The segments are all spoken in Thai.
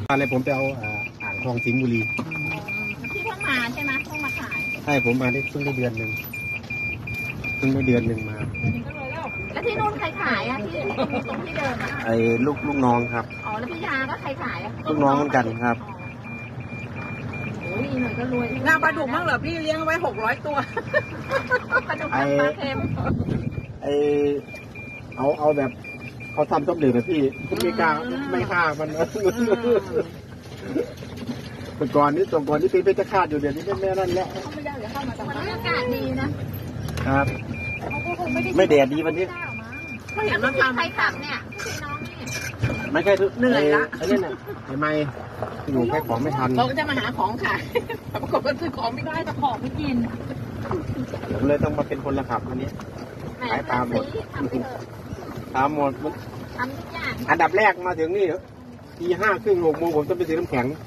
อะไรผมไปเอาอ่างทองสิงห์บุรีที่เพิ่งมาใช่ไหมเพิ่งมาขายใช่ผมมาได้เพิ่งได้เดือนหนึ่งมาแล้วที่นู่นใครขายอ่ะที่ตรงที่เดิมอ่ะไอ้ลูกน้องครับอ๋อแล้วพี่ยาก็ใครขายอ่ะลูกน้องเหมือนกันครับโอ้ยหน่อยก็รวยงาปลาดุกมั่งเหรอพี่เลี้ยงไว้600 ตัวปลาดุกปลาเค็มเอาแบบเขาทำต้มเดือดแบบพี่ไม่กล้ามันแต่ก่อนนี้เป็นเพชรฆาตอยู่เดี๋ยวนี้แม่นั่นแล้วไม่ได้เดี๋ยวเข้ามาวันนี้อากาศดีนะครับไม่แดดดีวันนี้ไม่เห็นมันทำใครขับเนี่ยพี่น้องนี่ไม่ใช่เหนื่อยละไอ้นี่น่ะทำไมอยู่แค่ของไม่ทันเราก็จะมาหาของขายแต่ปรากฏว่าซื้อของไม่ได้แต่ของไม่กินผมเลยต้องมาเป็นคนละขับอันนี้ขายตามหมดทำทุกอย่างอันดับแรกมาถึงนี่ตี 5 ครึ่ง 6 โมงผมต้องไปซื้อน้ำแข็ง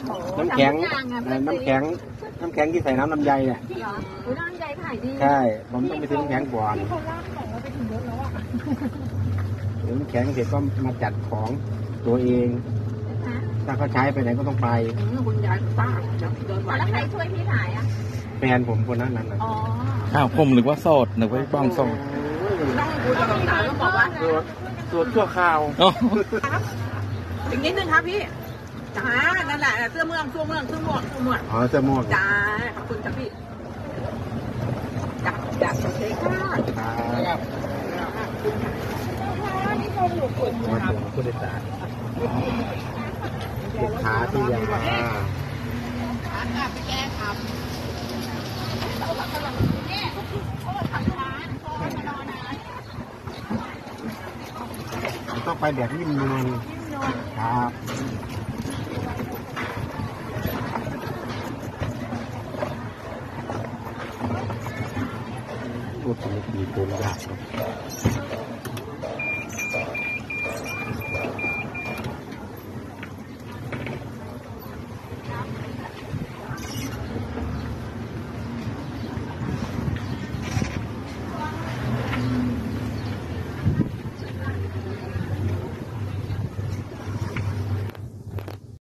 ที่ใส่น้ำลำไยเนี่ยน้ำลำไยขายดีใช่ผมต้องไปซื้อน้ำแข็งก่อนซื้อน้ำแข็งเสร็จก็มาจัดของตัวเองถ้าเขาใช้ไปไหนก็ต้องไปคุณยายป้าแล้วใครช่วยพี่ขายอ่ะแฟนผมคนนั้นอ้าวผมนึกว่าโสดนึกว่าบ้องส่งต้องคุยกับสาวต้องบอกว่าตรวจชั่วคราวอีกนิดนึงครับพี่จ้านั่นแหละเสื้อเมืองอ๋อเสื้อม่วงจ้าขอบคุณจ้าพี่จ้าโอเคค่ะผู้โดยสารลูกค้าที่ยังมาไปแก้ครับต้องไปแบบนิ่มนวลครับพูดถึงปีตัวอยาก